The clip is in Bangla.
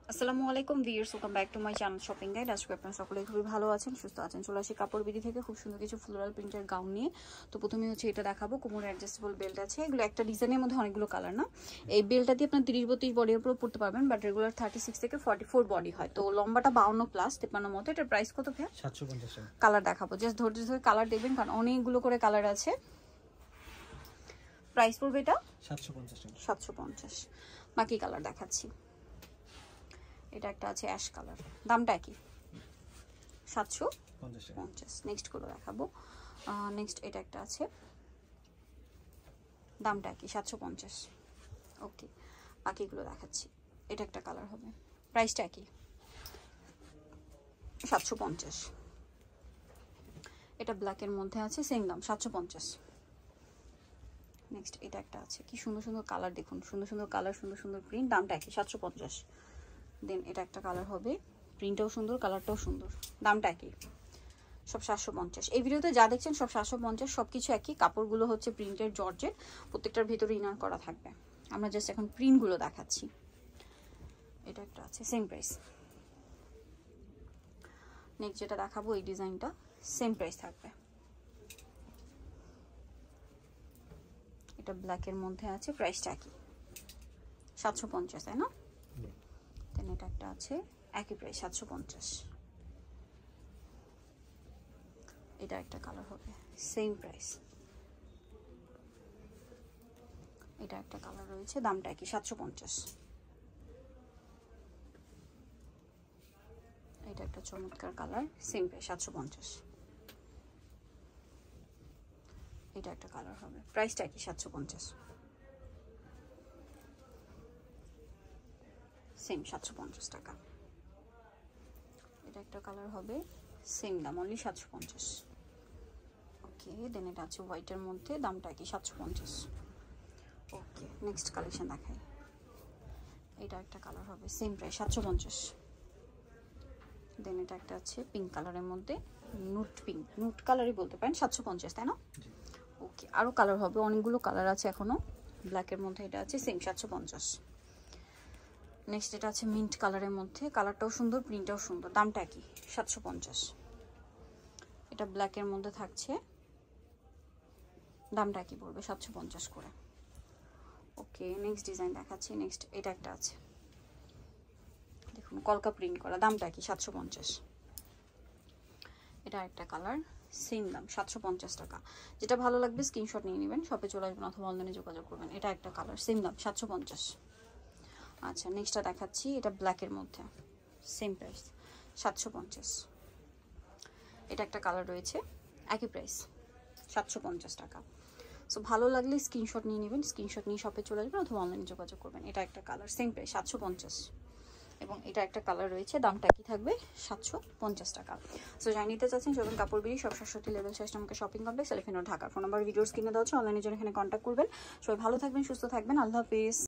আসসালামু আলাইকুম viewers, welcome back to my channel shopping guide. আজকে আপনারা সকলেই খুবই ভালো আছেন, সুস্থ আছেন। চলে আসি কাপড় বিডি থেকে খুব সুন্দর কিছু ফ্লোরাল প্রিন্টের গাউন নিয়ে। তো প্রথমে হচ্ছে এটা দেখাবো, কোমর অ্যাডজাস্টেবল বেল্ট আছে। এগুলো একটা ডিজাইনের মধ্যে অনেকগুলো কালার না। এই বেল্টটা দিয়ে আপনার 30-32 বডির উপর পড়তে পারবেন, বাট রেগুলার 36 থেকে 44 বডি হয়। তো লম্বাটা 52+53 মতো। এটার প্রাইস কত ভাইয়া? 750 টাকা। কালার দেখাবো, জাস্ট ধৈর্য ধরে কালার দেখবেন, কারণ অনেকগুলো করে কালার আছে। প্রাইস পড়বে এটা 750 টাকা। 750। বাকি কালার দেখাচ্ছি। এটা একটা আছে অ্যাশ কালার, দামটা কি? 750। নেক্সট গুলো দেখাবো। নেক্সট এটা একটা আছে, দামটা কি? 750। ওকে, বাকিগুলো দেখাচ্ছি। এটা একটা কালার হবে, প্রাইসটা কি? 750। এটা ব্ল্যাকের মধ্যে আছে, সেম দাম 750। নেক্সট এটা একটা আছে, কি সুন্দর সুন্দর কালার দেখুন, সুন্দর সুন্দর কালার, সুন্দর সুন্দর প্রিন্ট, দামটা কি? 750। দেন এটা একটা কালার হবে, প্রিন্টটাও সুন্দর, কালারটাও সুন্দর, দামটা কি? সব 750। এই ভিডিওতে যা দেখছেন সব 750, সব কিছু একই। কাপড়গুলো হচ্ছে প্রিন্টের জর্জেট, প্রত্যেকটার ভিতরে ইনার করা থাকবে। আমরা জাস্ট এখন প্রিন্টগুলো দেখাচ্ছি। এটা একটা আছে, সেম প্রাইস। নেক্সট যেটা দেখাবো, এই ডিজাইনটা সেম প্রাইস থাকবে। এটা ব্ল্যাকের মধ্যে আছে, প্রাইসটা কি? 750, তাই না? দেন এটা একটা আছে, একই প্রাইস 750। এটা একটা কালার হবে, সেম প্রাইস। এটা একটা কালার রয়েছে, দামটা কি? 750। এটা একটা চমৎকার কালার, সেম প্রাইস 750। এটা একটা কালার হবে, প্রাইসটা কি? 750। সেম 750 টাকা। এটা একটা কালার হবে, সেম দাম, অনলি 750। ওকে, দেন এটা আছে হোয়াইটের মধ্যে, দামটা কি? 750। ওকে, নেক্সট কালেকশন দেখাই। এটা একটা কালার হবে, সেম প্রাইস 750। দেন এটা একটা আছে পিঙ্ক কালারের মধ্যে, নুট পিঙ্ক, নুট কালারই বলতে পারেন, 750, তাই না? ওকে, আরও কালার হবে, অনেকগুলো কালার আছে এখনো। ব্ল্যাকের মধ্যে এটা আছে, সেম 750। নেক্সট এটা আছে মিন্ট কালারের মধ্যে, কালারটাও সুন্দর, প্রিন্টটাও সুন্দর, দামটা কি? 750। এটা ব্ল্যাকের মধ্যে থাকছে, দামটা কি পড়বে? 750 করে। ওকে, নেক্সট ডিজাইন দেখাচ্ছি। নেক্সট এটা একটা আছে, দেখুন কলকা প্রিন্ট করা, দামটা কি? 750। এটা একটা কালার, সেম দাম 750 টাকা। যেটা ভালো লাগবে স্ক্রিনশট নিয়ে নেবেন, শপে চলে আসবেন অথবা অনলাইনে যোগাযোগ করবেন। এটা একটা কালার, সেম দাম 750। আচ্ছা, নেক্সটটা দেখাচ্ছি। এটা ব্ল্যাকের মধ্যে, সেম প্রাইস 750। এটা একটা কালার রয়েছে, একই প্রাইস 750 টাকা। সো ভালো লাগলে স্ক্রিনশট নিয়ে নেবেন, স্ক্রিনশট নিয়ে শপে চলে আসবেন অথবা অনলাইনে যোগাযোগ করবেন। এটা একটা কালার, সেম প্রাইস 750। এবং এটা একটা কালার রয়েছে, দামটা কি থাকবে? 750 টাকা। সো যাই নিতে চাচ্ছেন শোভন কাপড় বিড়ি, সব 67 লেভেল 6 আমাকে shopping complex, elephant road, Dhaka. Phone number videos কিনে দেওয়া হচ্ছে, অনলাইনে জন্য এখানে কন্ট্যাক্ট করবেন। সবাই ভালো থাকবেন, সুস্থ থাকবেন, আল্লাহ হাফেজ।